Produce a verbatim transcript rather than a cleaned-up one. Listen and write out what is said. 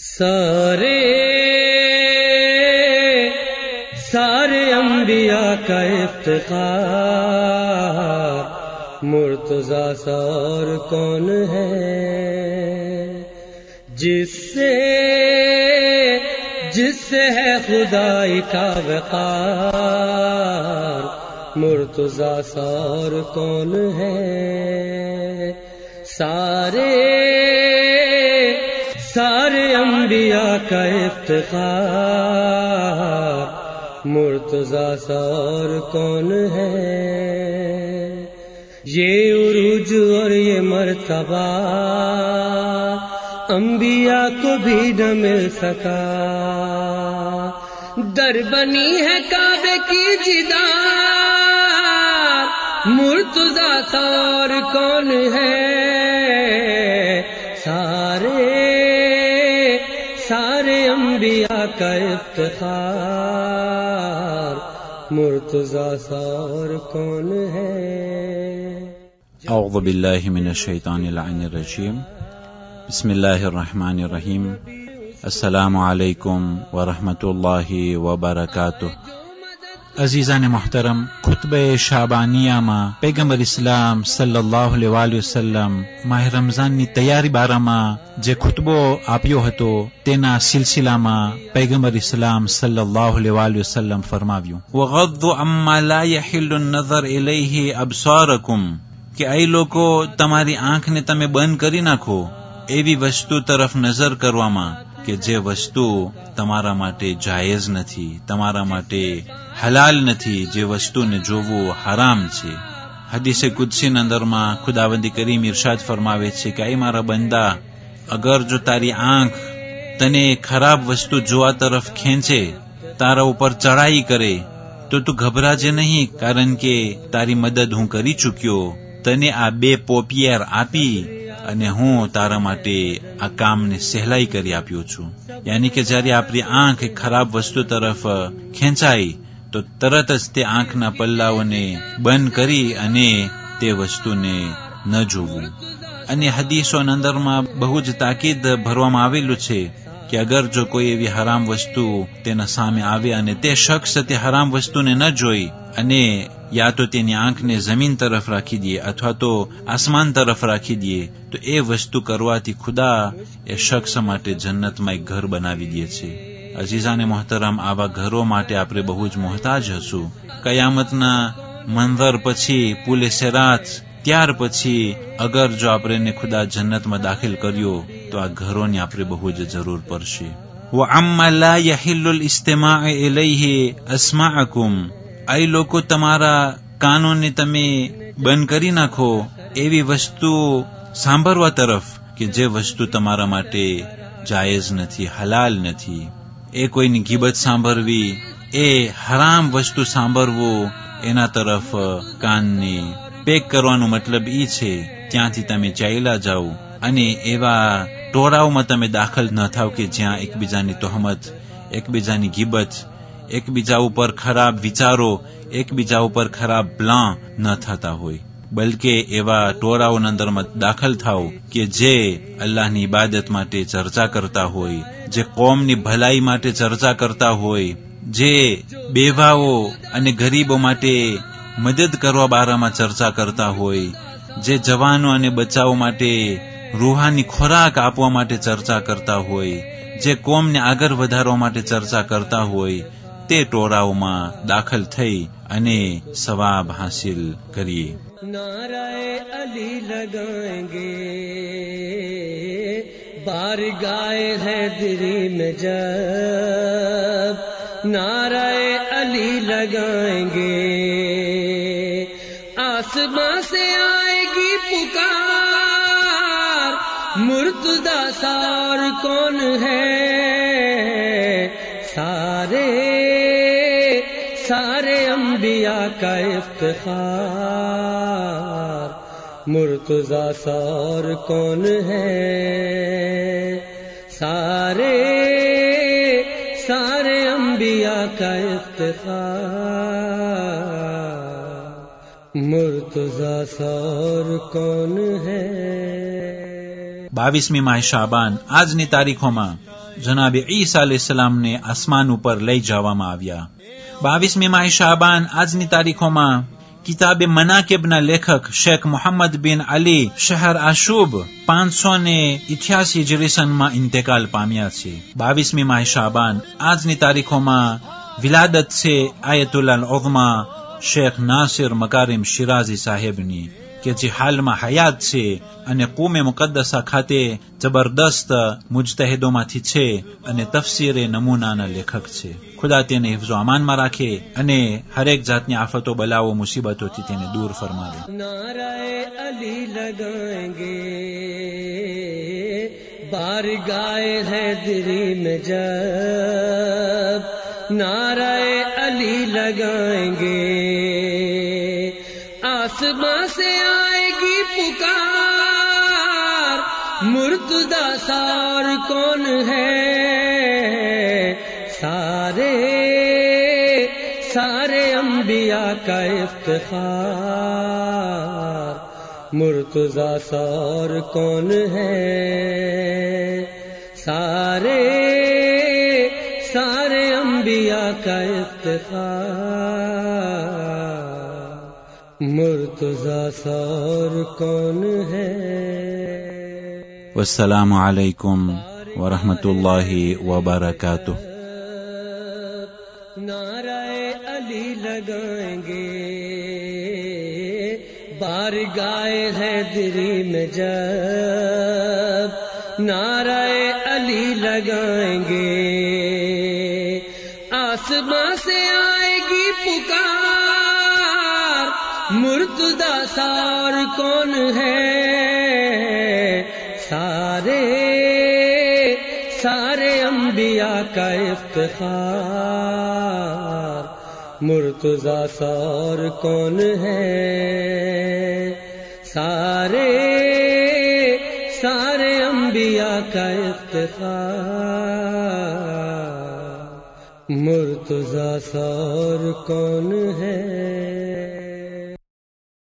سارے سارے انبیاء کا افتخار مرتضیٰ سا اور کون ہے، جس سے جس سے ہے خدائی کا وقار مرتضیٰ سا اور کون ہے۔ سارے سارے انبیاء کا افتخار مرتضیٰ سا اور کون ہے۔ یہ عروج اور یہ مرتبہ انبیاء کو بھی نہ مل سکا، در بنی ہے کعبے کی جدار مرتضیٰ سا اور کون ہے۔ سارے سارے انبیاء کا افتخار مرتضیٰ سا اور کون ہے۔ اعوذ باللہ من الشیطان اللعین الرجیم، بسم اللہ الرحمن الرحیم، السلام علیکم ورحمۃ اللہ وبرکاتہ۔ عزیزان محترم، خطبہ شعبانیہ ما پیغمبر اسلام صلی اللہ علیہ وآلہ وسلم ماہ رمضان نی تیاری بارا ما جے خطبو آپیو ہتو تینا سلسلہ ما پیغمبر اسلام صلی اللہ علیہ وآلہ وسلم فرماویو، وغضوا عما لا يحل النظر الیہ ابصارکم، کہ اے لوگو تمہاری آنکھ نے تمہیں بند کری નાખો એવી વસ્તુ તરફ નજર કરવામાં કે જે વસ્તુ તમારા માટે જાયઝ નથી, તમારા માટે હલાલ નથી, જે વસ્તુને જોવું હરામ છે। હદીસે કુદસીના અંદરમાં ખુદાવંદી કરીમ ઇરશાદ ફરમાવે છે કે એ મારા બંદા, અગર જો તારી આંખ તને ખરાબ વસ્તુ જોવા તરફ ખેંચે, તારા ઉપર ચડાઈ કરે, તો તું ગભરાજે નહીં, કારણ કે તારી મદદ હું કરી ચૂક્યો, તને આ બે પોપિયર આપી અને હું તારા માટે આ કામને સહેલાઈ કરી આપ્યો છું। યાની કે જ્યારે આપણી આંખ ખરાબ વસ્તુ તરફ ખેંચાય તો તરત જ તે આંખના પલ્લાઓને બંધ કરી અને તે વસ્તુને ન જોવું। અને હદીસોના અંદરમાં બહુ જ તાકીદ ભરવામાં આવેલું છે કે અગર જો કોઈ એવી હરામ વસ્તુ તેના સામે આવે અને તે શખ્સ તે હરામ વસ્તુને ન જોઈ અને યા તો તેની આંખને જમીન તરફ રાખી દે અથવા તો આસમાન તરફ રાખી દે, તો એ વસ્તુ કરવાથી ખુદા એ શખ્સ માટે જન્નતમાં એક ઘર બનાવી દે છે। અઝીઝાને મોહતરમ, આવા ઘરો માટે આપણે બહુ જ મોહતાજ હશું। કયામતના મંઝર પછી, પુલે સિરાત, ત્યાર પછી અગર જો આપણે ખુદા જન્નતમાં દાખલ કર્યો તો આ ઘરોની આપણે બહુ જ જરૂર પડશે۔ وَعَمَّا لَا يَحِلُّ الْإِسْتِمَاعِ إِلَيْهِ أَسْمَعَكُمْ، એ લોકો તમારા કાનોને તમે બંધ કરી નાખો એવી વસ્તુ સાંભળવા તરફ કે જે વસ્તુ તમારા માટે જાયઝ નથી, હલાલ નથી। એ કોઈની ગીબત સાંભળવી, એ હરામ વસ્તુ સાંભળવું, એના તરફ કાનને પેક કરવાનો મતલબ ઈ છે ત્યાંથી તમે ચાલ્યા જાઓ અને એવા ટોળાઓમાં તમે દાખલ ન થાવ કે જ્યાં એકબીજાની તોહમત, એકબીજાની ગીબત, એકબીજા ઉપર ખરાબ વિચારો, એકબીજા ઉપર ખરાબ પ્લાન ન થતા હોય, બલકે એવા ટોળાઓના અંદરમાં દાખલ થાવ કે જે અલ્લાહની ઇબાદત માટે ચર્ચા કરતા હોય, જે કોમની ભલાઈ માટે ચર્ચા કરતા હોય, જે બેવાઓ અને ગરીબો માટે મદદ કરવા બારામાં ચર્ચા કરતા હોય, જે જવાનો અને બચ્ચાઓ માટે રૂહાની ખોરાક આપવા માટે ચર્ચા કરતા હોય, જે કોમને આગળ વધારવા માટે ચર્ચા કરતા હોય, તે ટોળાઓમાં દાખલ થઈ અને સવાબ હાસિલ કરીએ۔ نعرہ علی لگائیں گے بارگاہ حیدری میں جب، نعرہ علی لگائیں گے آسمان سے آئے گی پکار مرتضیٰ سا اور کون ہے۔ سارے سارے انبیاء کا افتخار مرتضیٰ سا اور کون ہے۔ سارے سارے انبیاء کا افتخار مرتضیٰ سا اور کون ہے۔ બાવીસમી માહ શાબાન આજની તારીખોમાં جناب عیسیٰ علیہ السلام نے آسمان پر لے جاوام آویا. باویسمی ماہ شعبان آزنی تاریخوں میں کتاب مناقب نہ لیکھک شیخ محمد بن علی شہر آشوب پانچ سو نے اٹھاسی جریسن میں انتقال پامیا سے. باویسمی ماہ شعبان آزنی تاریخوں میں ولادت سے آیت اللہ العظمی شیخ ناصر مکارم شیرازی صاحب نے کہ جی حال میں حیات سے ان قوم مقدسہ کھاتے زبردست مجتہدوں میں تھی چھے ان تفسیر نمونہ لیکھک چھے. خدا تینے حفظ و امان میں رکھے، انے ہر ایک ذات نے آفت و بلا و مصیبت ہوتی تینے دور فرما دے. نعرہ علی لگائیں گے بارگاہ حیدری میں جب، نعرہ علی لگائیں گے آسمان سے آئے گی پکار، مرتضی سار کون ہے، سارے سارے انبیاء کا افتخار، مرتضی سار کون ہے، سارے سارے انبیاء کا افتخار، مرتضی سار کون ہے. والسلام علیکم ورحمۃ اللہ وبرکاتہ. نعرہ علی لگائیں گے بارگاہ حیدری میں جب، نعرہ علی لگائیں گے آسمان سے آئے گی پکار، مرتضی سار کون ہے، سارے سارے انبیاء کا افتخار، مرتضی سار کون ہے، سارے سارے انبیاء کا افتخار، مرتضی سار کون ہے.